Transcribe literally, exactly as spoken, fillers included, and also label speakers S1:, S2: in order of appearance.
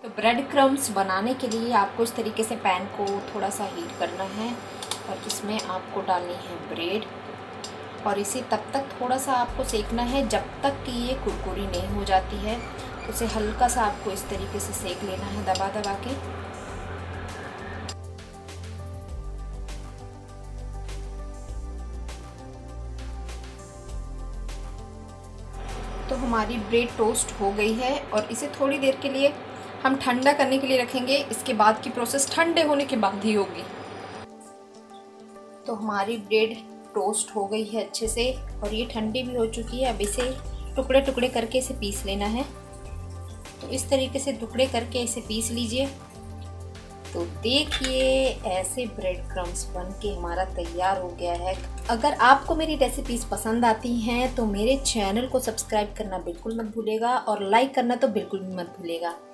S1: तो bread crumbs बनाने के लिए आपको इस तरीके से पैन को थोड़ा सा हीट करना है और इसमें आपको डालनी है ब्रेड और इसे तब तक थोड़ा सा आपको सेकना है जब तक कि ये कुरकुरी नहीं हो जाती है। तो इसे हल्का सा आपको इस तरीके से सेक लेना है दबा दबा के। तो हमारी ब्रेड टोस्ट हो गई है और इसे थोड़ी देर के लिए हम ठंडा करने के लिए रखेंगे। इसके बाद की प्रोसेस ठंडे होने के बाद ही होगी। तो हमारी ब्रेड टोस्ट हो गई है अच्छे से और ये ठंडी भी हो चुकी है। अब इसे टुकड़े टुकड़े करके इसे पीस लेना है। तो इस तरीके से टुकड़े करके इसे पीस लीजिए। तो देखिए ऐसे ब्रेड क्रम्स बन के हमारा तैयार हो गया है। अगर आपको मेरी रेसिपीज़ पसंद आती हैं तो मेरे चैनल को सब्सक्राइब करना बिल्कुल मत भूलिएगा और लाइक करना तो बिल्कुल भी मत भूलिएगा।